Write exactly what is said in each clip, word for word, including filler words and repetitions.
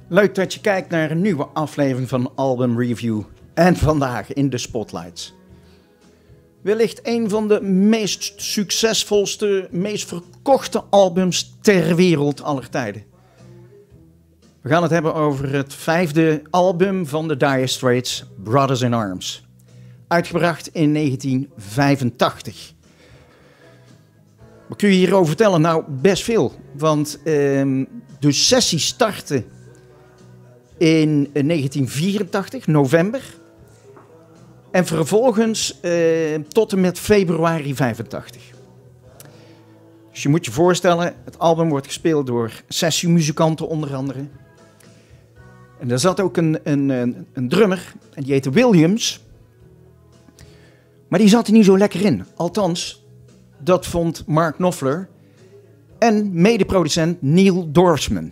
Leuk dat je kijkt naar een nieuwe aflevering van Album Review. En vandaag in de Spotlights. Wellicht een van de meest succesvolste, meest verkochte albums ter wereld aller tijden. We gaan het hebben over het vijfde album van de Dire Straits, Brothers in Arms. Uitgebracht in negentien vijfentachtig. Wat kun je hierover vertellen? Nou, best veel. Want uh, de sessie startte in negentien vierentachtig, november. En vervolgens uh, tot en met februari vijfentachtig. Dus je moet je voorstellen, het album wordt gespeeld door sessiemuzikanten onder andere. En er zat ook een, een, een, een drummer, en die heette Williams. Maar die zat er niet zo lekker in. Althans, dat vond Mark Knopfler en medeproducent Neil Dorsman.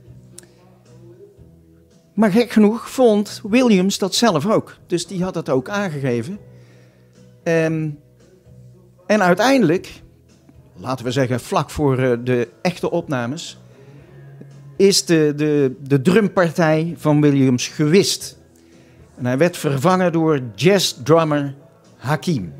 Maar gek genoeg vond Williams dat zelf ook. Dus die had dat ook aangegeven. Um, en uiteindelijk, laten we zeggen vlak voor uh, de echte opnames, is de, de, de drumpartij van Williams gewist. En hij werd vervangen door jazzdrummer Hakim.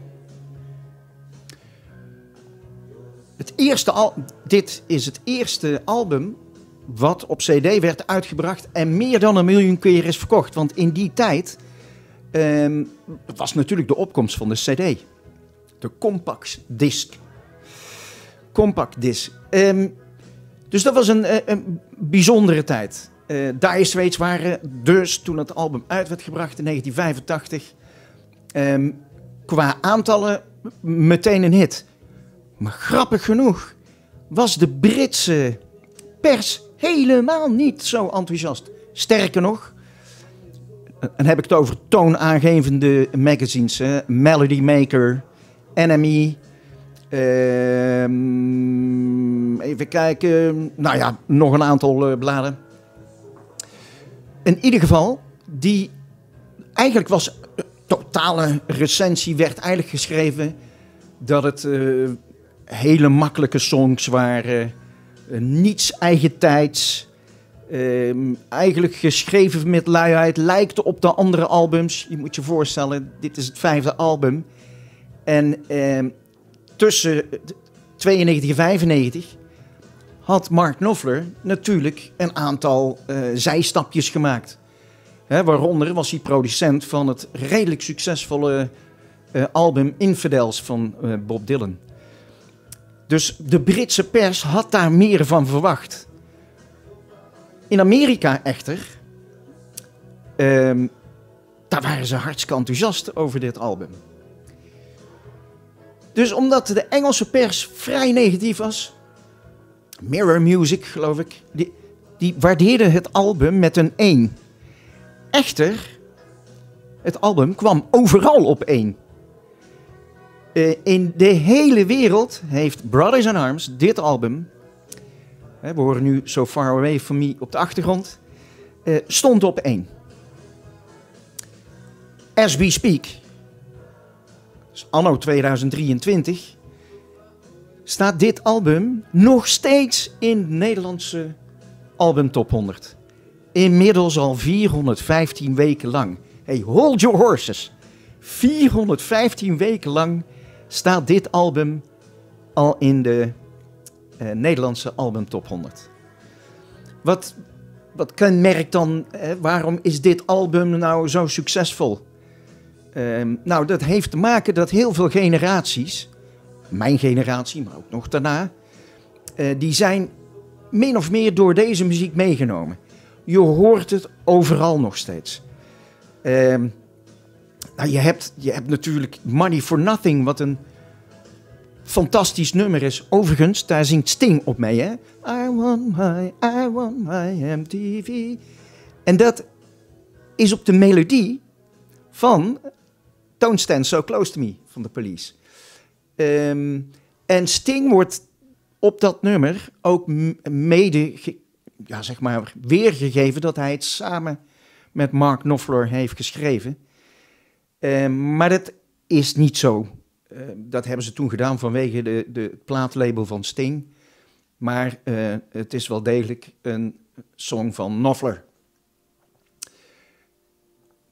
Het eerste al, dit is het eerste album wat op cd werd uitgebracht en meer dan een miljoen keer is verkocht. Want in die tijd um, was natuurlijk de opkomst van de cd. De compact disc. Compact disc. Um, dus dat was een, een bijzondere tijd. Uh, Dire Straits waren dus, toen het album uit werd gebracht in negentien vijfentachtig, um, qua aantallen meteen een hit. Maar grappig genoeg was de Britse pers helemaal niet zo enthousiast. Sterker nog, dan heb ik het over toonaangevende magazines. Hè? Melody Maker, N M E. Uh, even kijken. Nou ja, nog een aantal uh, bladen. In ieder geval, die eigenlijk was een totale recensie, werd eigenlijk geschreven dat het uh, hele makkelijke songs waren. Uh, niets eigentijds. Uh, eigenlijk geschreven met luiheid. Lijkt op de andere albums. Je moet je voorstellen, dit is het vijfde album. En uh, tussen tweeënnegentig en vijfennegentig had Mark Knopfler natuurlijk een aantal uh, zijstapjes gemaakt. Hè, waaronder was hij producent van het redelijk succesvolle uh, album Infidels van uh, Bob Dylan. Dus de Britse pers had daar meer van verwacht. In Amerika echter, um, daar waren ze hartstikke enthousiast over dit album. Dus omdat de Engelse pers vrij negatief was, Mirror Music geloof ik, die, die waardeerde het album met een één. Echter, het album kwam overal op één. Uh, in de hele wereld heeft Brothers in Arms dit album, hè, we horen nu So Far Away From Me op de achtergrond, uh, stond op één. As we speak, dus anno tweeduizend drieëntwintig, staat dit album nog steeds in de Nederlandse albumtop honderd. Inmiddels al vierhonderdvijftien weken lang. Hey, hold your horses. vierhonderdvijftien weken lang staat dit album al in de uh, Nederlandse albumtop honderd. Wat, wat kenmerkt dan, eh, waarom is dit album nou zo succesvol? Uh, nou, dat heeft te maken dat heel veel generaties, mijn generatie, maar ook nog daarna, uh, die zijn min of meer door deze muziek meegenomen. Je hoort het overal nog steeds. Uh, nou, je, hebt, je hebt natuurlijk Money for Nothing, wat een fantastisch nummer is. Overigens, daar zingt Sting op mee, hè? I want my, I want my M T V. En dat is op de melodie van Don't Stand So Close To Me van de Police. Um, en Sting wordt op dat nummer ook mede, ge, ja, zeg maar, weergegeven dat hij het samen met Mark Knopfler heeft geschreven. Um, maar dat is niet zo. Uh, dat hebben ze toen gedaan vanwege de, de plaatlabel van Sting. Maar uh, het is wel degelijk een song van Knopfler.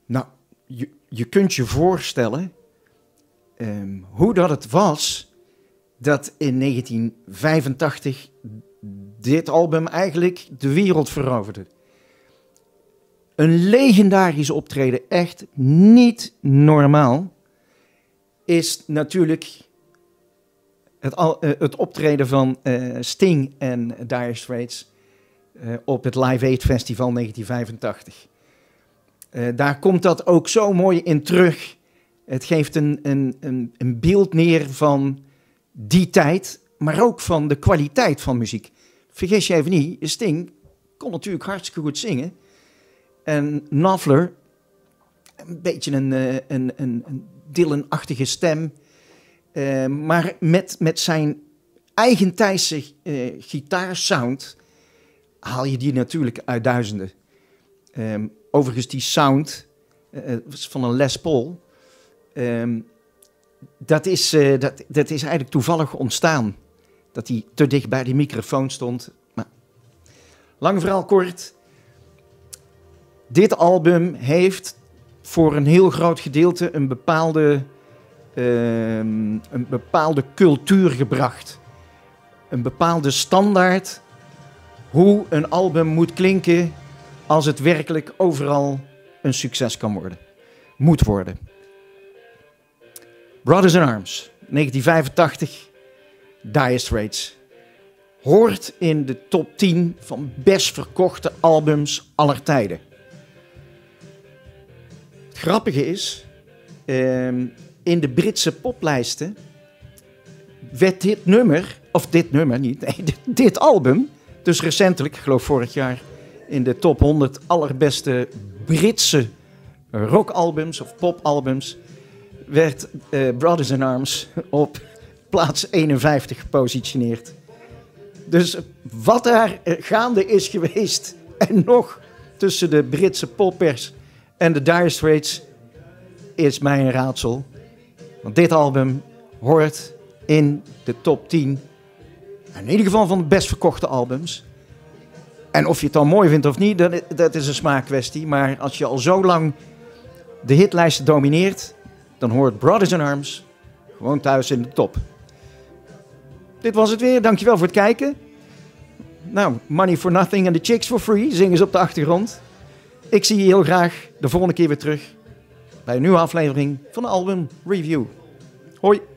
Nou, je, je kunt je voorstellen um, hoe dat het was dat in negentien vijfentachtig dit album eigenlijk de wereld veroverde. Een legendarisch optreden, echt niet normaal, is natuurlijk het, al, uh, het optreden van uh, Sting en Dire Straits uh, op het Live Aid Festival negentien vijfentachtig. Uh, daar komt dat ook zo mooi in terug. Het geeft een, een, een, een beeld neer van die tijd, maar ook van de kwaliteit van muziek. Vergis je even niet, Sting kon natuurlijk hartstikke goed zingen. En Knopfler, een beetje een, een, een, een Dylan-achtige stem. Uh, maar met, met zijn eigentijdse uh, gitaarsound haal je die natuurlijk uit duizenden. Um, overigens die sound uh, van een Les Paul, um, dat, is, uh, dat, dat is eigenlijk toevallig ontstaan. Dat hij te dicht bij die microfoon stond. Maar lang verhaal kort. Dit album heeft voor een heel groot gedeelte een bepaalde, uh, een bepaalde cultuur gebracht. Een bepaalde standaard hoe een album moet klinken als het werkelijk overal een succes kan worden. Moet worden. Brothers in Arms, negentien vijfentachtig, Dire Straits. Hoort in de top tien van best verkochte albums aller tijden. Het grappige is, um, in de Britse poplijsten werd dit nummer, of dit nummer niet, nee, dit, dit album, dus recentelijk, ik geloof vorig jaar, in de top honderd allerbeste Britse rockalbums of popalbums, werd uh, Brothers in Arms op plaats eenenvijftig gepositioneerd. Dus wat daar gaande is geweest en nog tussen de Britse poppers en de Dire Straits is mij een raadsel. Want dit album hoort in de top tien, in ieder geval van de best verkochte albums. En of je het dan mooi vindt of niet, dat, dat is een smaakkwestie. Maar als je al zo lang de hitlijsten domineert, dan hoort Brothers in Arms gewoon thuis in de top. Dit was het weer. Dankjewel voor het kijken. Nou, Money for Nothing en The Chicks for Free zingen ze op de achtergrond. Ik zie je heel graag de volgende keer weer terug bij een nieuwe aflevering van de Album Review. Hoi!